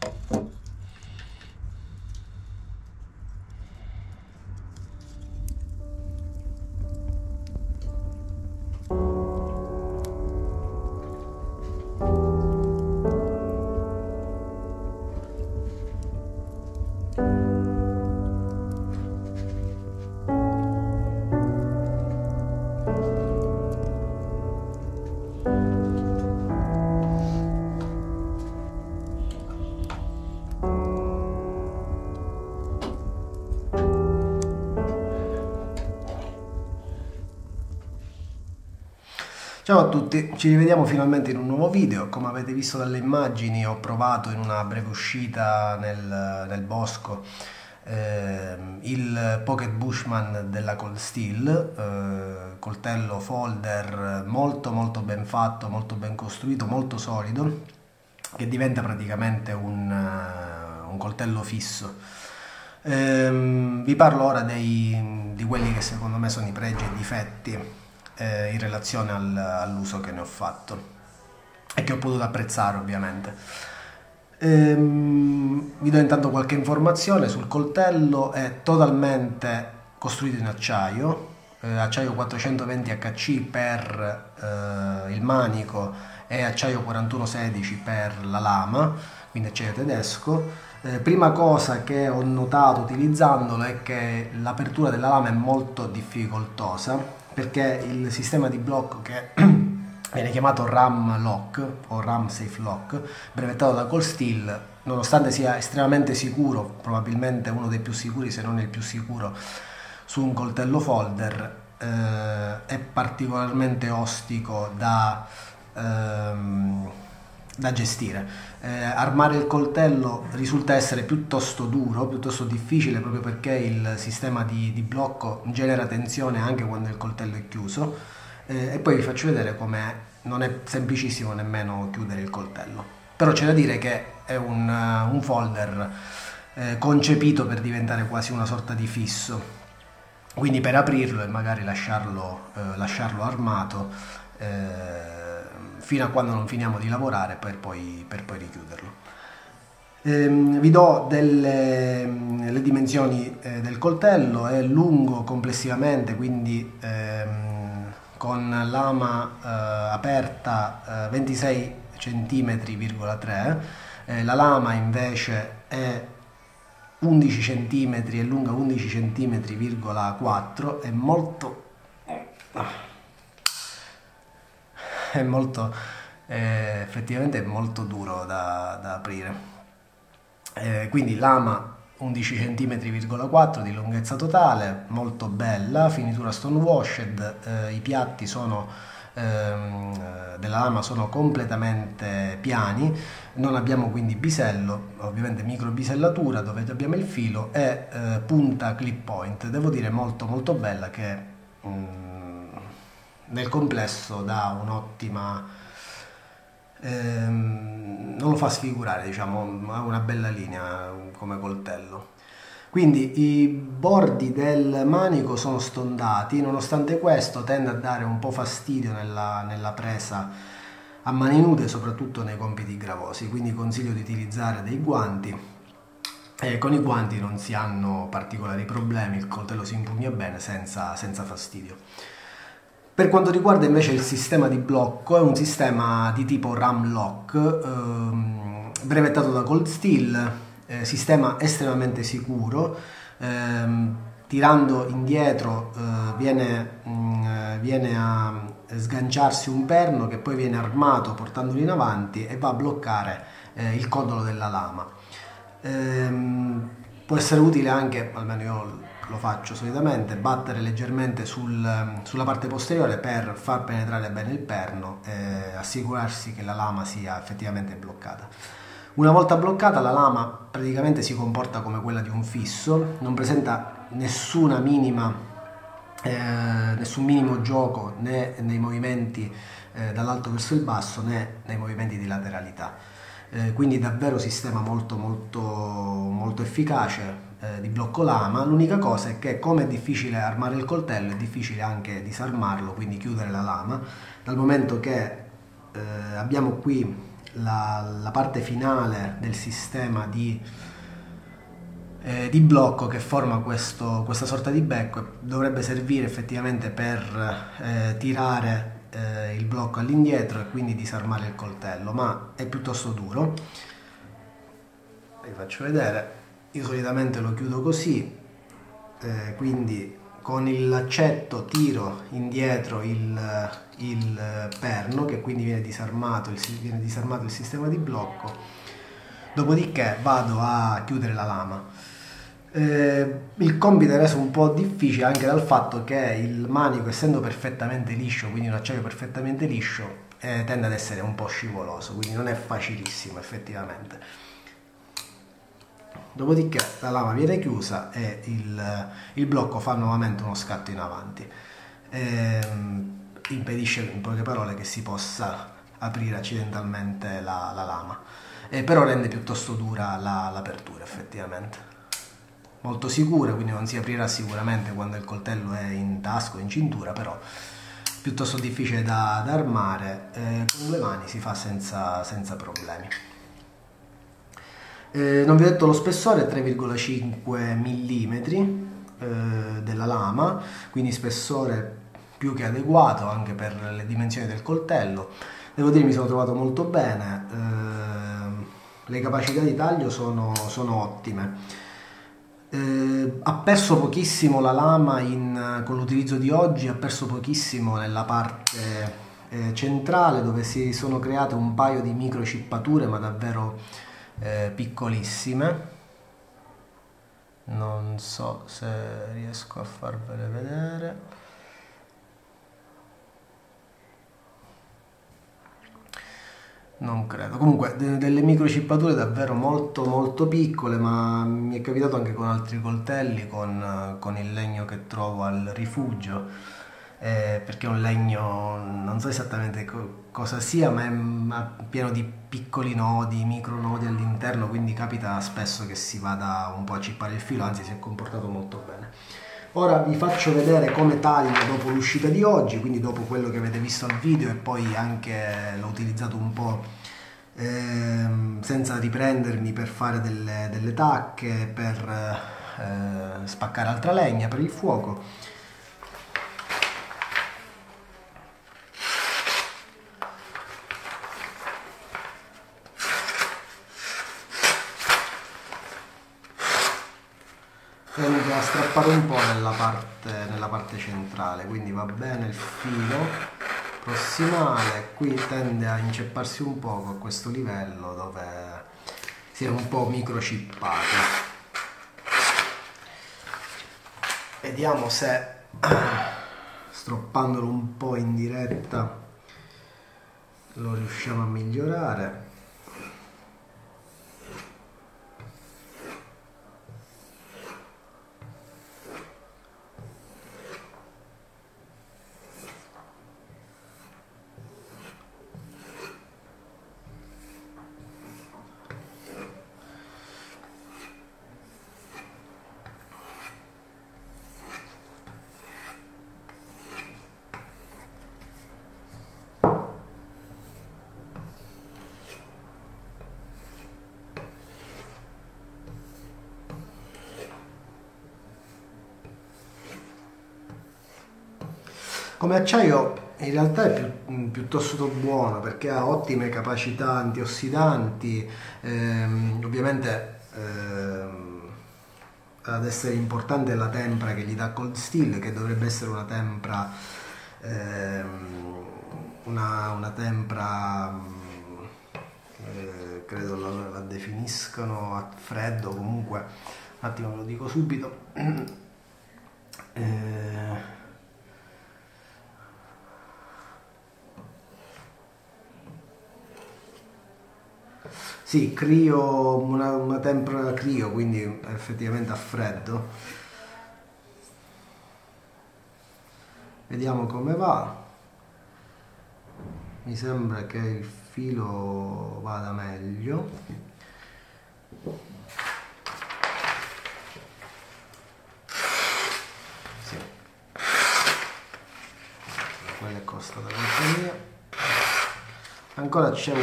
Ciao a tutti, ci rivediamo finalmente in un nuovo video. Come avete visto dalle immagini, ho provato in una breve uscita nel bosco il Pocket Bushman della Cold Steel, coltello folder molto ben fatto, molto ben costruito, molto solido, che diventa praticamente un coltello fisso. Vi parlo ora di quelli che secondo me sono i pregi e i difetti in relazione all'uso che ne ho fatto e che ho potuto apprezzare ovviamente. Vi do intanto qualche informazione sul coltello. È totalmente costruito in acciaio, acciaio 420 HC per il manico e acciaio 4116 per la lama, quindi acciaio tedesco. Prima cosa che ho notato utilizzandolo è che l'apertura della lama è molto difficoltosa, perché il sistema di blocco che viene chiamato RAM Lock o RAM Safe Lock, brevettato da Cold Steel, nonostante sia estremamente sicuro, probabilmente uno dei più sicuri se non il più sicuro su un coltello folder, è particolarmente ostico da gestire. Armare il coltello risulta essere piuttosto duro, piuttosto difficile, proprio perché il sistema di blocco genera tensione anche quando il coltello è chiuso, e poi vi faccio vedere come non è semplicissimo nemmeno chiudere il coltello. Però c'è da dire che è un folder concepito per diventare quasi una sorta di fisso, quindi per aprirlo e magari lasciarlo armato fino a quando non finiamo di lavorare per poi richiuderlo. Vi do le dimensioni del coltello. È lungo complessivamente, quindi con lama aperta 26 cm,3 la lama invece è 11 cm, è lunga 11 cm,4, effettivamente è molto duro da aprire. Quindi lama 11 cm,4 di lunghezza totale, molto bella, finitura stone washed. I piatti della lama sono completamente piani, non abbiamo quindi bisello, ovviamente micro bisellatura dove abbiamo il filo, e punta clip point, devo dire molto bella, che nel complesso dà un'ottima, non lo fa sfigurare, diciamo, ha una bella linea come coltello. Quindi i bordi del manico sono stondati, nonostante questo tende a dare un po' fastidio nella presa a mani nude, soprattutto nei compiti gravosi, quindi consiglio di utilizzare dei guanti. Con i guanti non si hanno particolari problemi, il coltello si impugna bene senza fastidio. Per quanto riguarda invece il sistema di blocco, è un sistema di tipo RAM Lock, brevettato da Cold Steel, sistema estremamente sicuro. Tirando indietro viene a sganciarsi un perno che poi viene armato portandolo in avanti e va a bloccare il codolo della lama. Può essere utile anche, almeno io lo faccio solitamente, battere leggermente sulla parte posteriore per far penetrare bene il perno e assicurarsi che la lama sia effettivamente bloccata. Una volta bloccata, la lama praticamente si comporta come quella di un fisso, non presenta nessun minimo gioco né nei movimenti dall'alto verso il basso né nei movimenti di lateralità. Quindi davvero sistema molto efficace di blocco lama. L'unica cosa è che, come è difficile armare il coltello, è difficile anche disarmarlo, quindi chiudere la lama, dal momento che abbiamo qui la parte finale del sistema di blocco che forma questa sorta di becco dovrebbe servire effettivamente per tirare il blocco all'indietro e quindi disarmare il coltello, ma è piuttosto duro. Vi faccio vedere, io solitamente lo chiudo così, quindi con il laccetto tiro indietro il perno, che quindi viene disarmato il sistema di blocco, dopodiché vado a chiudere la lama. Il compito è reso un po' difficile anche dal fatto che il manico, essendo perfettamente liscio, quindi un acciaio perfettamente liscio, tende ad essere un po' scivoloso, quindi non è facilissimo effettivamente. Dopodiché la lama viene chiusa e il blocco fa nuovamente uno scatto in avanti, impedisce in poche parole che si possa aprire accidentalmente la lama, però rende piuttosto dura l'apertura effettivamente. Molto sicura, quindi non si aprirà sicuramente quando il coltello è in tasca o in cintura, però piuttosto difficile da armare, con le mani si fa senza problemi. Non vi ho detto lo spessore è 3,5 mm della lama, quindi spessore più che adeguato anche per le dimensioni del coltello. Devo dire mi sono trovato molto bene, le capacità di taglio sono ottime. Ha perso pochissimo la lama con l'utilizzo di oggi, ha perso pochissimo nella parte centrale, dove si sono create un paio di microchippature ma davvero piccolissime. Non so se riesco a farvele vedere. Non credo. Comunque delle microchippature davvero molto piccole, ma mi è capitato anche con altri coltelli, con il legno che trovo al rifugio, perché è un legno, non so esattamente cosa sia, ma è pieno di piccoli nodi, micronodi all'interno, quindi capita spesso che si vada un po' a cippare il filo, anzi si è comportato molto bene. Ora vi faccio vedere come taglio dopo l'uscita di oggi, quindi dopo quello che avete visto al video, e poi anche l'ho utilizzato un po' senza riprendermi per fare delle tacche, per spaccare altra legna per il fuoco. Tendo a strappare un po' nella parte centrale, quindi va bene il filo prossimale, qui tende a incepparsi un poco a questo livello dove si è un po' microchippato. Vediamo se stroppandolo un po' in diretta lo riusciamo a migliorare. Come acciaio in realtà è piuttosto buono, perché ha ottime capacità antiossidanti, ovviamente ad essere importante la tempra che gli dà Cold Steel, che dovrebbe essere una tempra credo la definiscano a freddo, comunque un attimo ve lo dico subito. Sì, crio, una tempra crio, quindi effettivamente a freddo. Vediamo come va. Mi sembra che il filo vada meglio. Sì. Quella è costata colpa mia. ancora c'è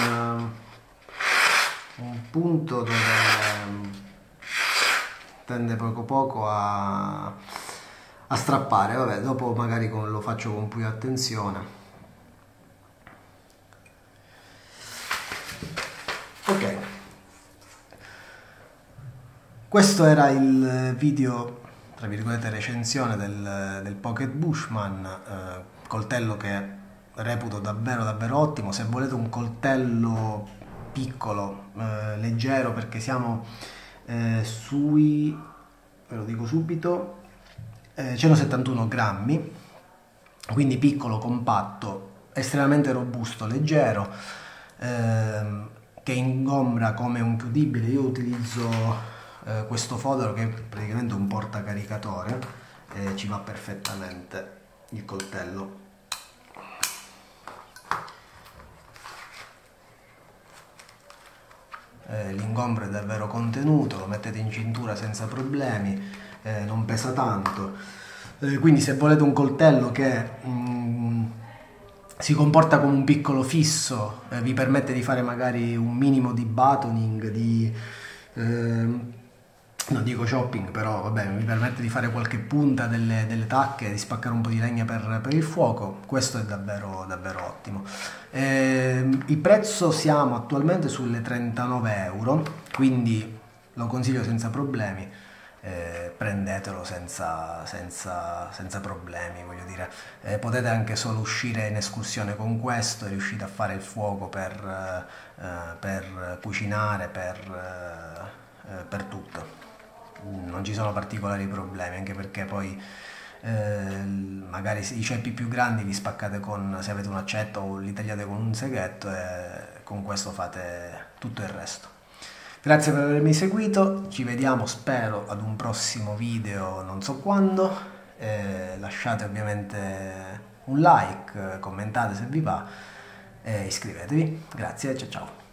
un punto dove tende poco poco a strappare. Vabbè, dopo magari lo faccio con più attenzione. Ok, questo era il video, tra virgolette, recensione del Pocket Bushman, coltello che reputo davvero davvero ottimo. Se volete un coltello piccolo, leggero, perché siamo ve lo dico subito, 171 grammi, quindi piccolo, compatto, estremamente robusto, leggero, che ingombra come un chiudibile. Io utilizzo questo fodero che è praticamente un portacaricatore, ci va perfettamente il coltello. L'ingombro è davvero contenuto, lo mettete in cintura senza problemi, non pesa tanto, quindi se volete un coltello che si comporta come un piccolo fisso, vi permette di fare magari un minimo di batoning, non dico shopping, però vabbè, mi permette di fare qualche punta delle tacche, di spaccare un po' di legna per il fuoco. Questo è davvero davvero ottimo. Il prezzo, siamo attualmente sulle 39 euro, quindi lo consiglio senza problemi. Prendetelo senza problemi, voglio dire. Potete anche solo uscire in escursione con questo e riuscite a fare il fuoco per cucinare, per tutto. Non ci sono particolari problemi, anche perché poi magari i ceppi più grandi li spaccate se avete un accetto, o li tagliate con un seghetto e con questo fate tutto il resto. Grazie per avermi seguito, ci vediamo spero ad un prossimo video, non so quando. Lasciate ovviamente un like, commentate se vi va e iscrivetevi. Grazie, ciao ciao.